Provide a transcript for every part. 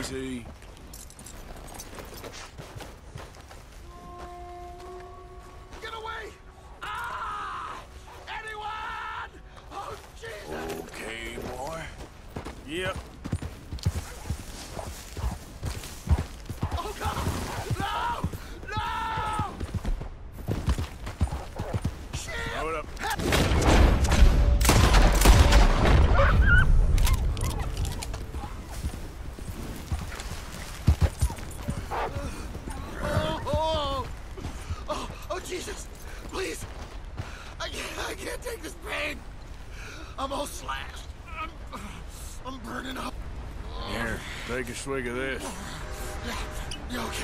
Easy. Get away! Ah! Anyone! Oh, Jesus! Okay, boy. Yep. Oh, God! No! No! Shit! Throw it up. Oh, Jesus! Please! I can't take this pain! I'm all slashed. I'm burning up. Here, take a swig of this. You okay?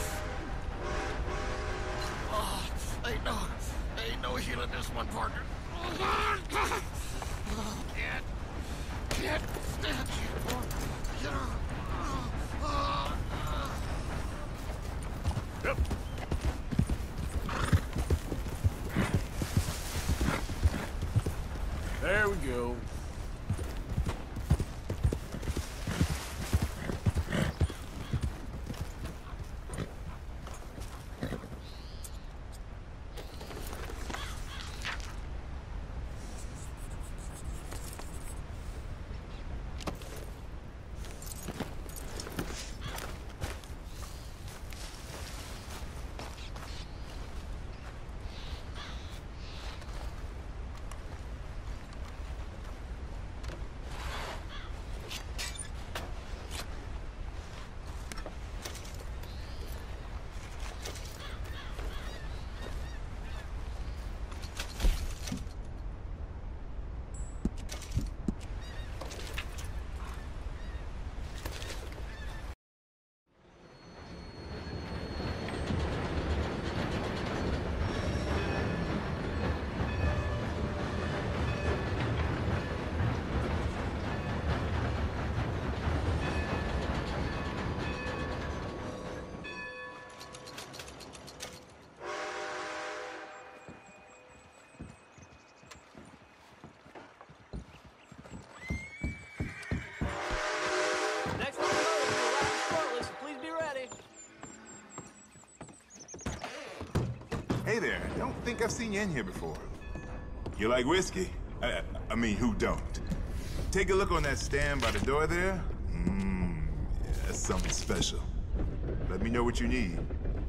Oh, ain't no healing this one, partner. Can't stand you. Get her. Yep. There we go. Next one will be arriving shortly, so please be ready. Hey there, don't think I've seen you in here before. You like whiskey? I mean, who don't? Take a look on that stand by the door there. Yeah, that's something special. Let me know what you need.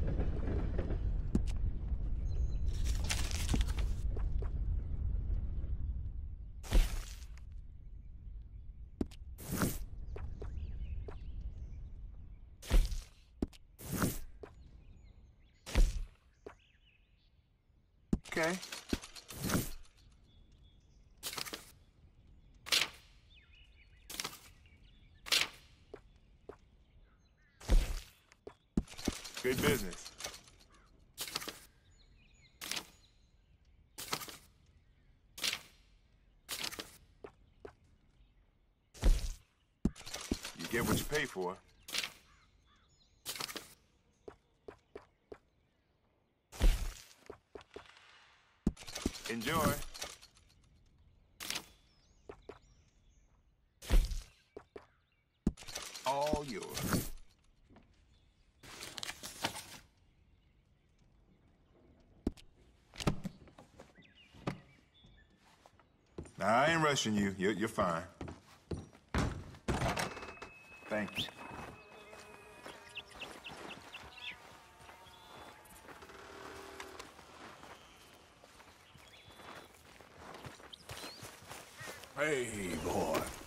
Okay. Good business. You get what you pay for. Enjoy. All yours. Nah, I ain't rushing you. You're fine. Thank you. Hey, boy.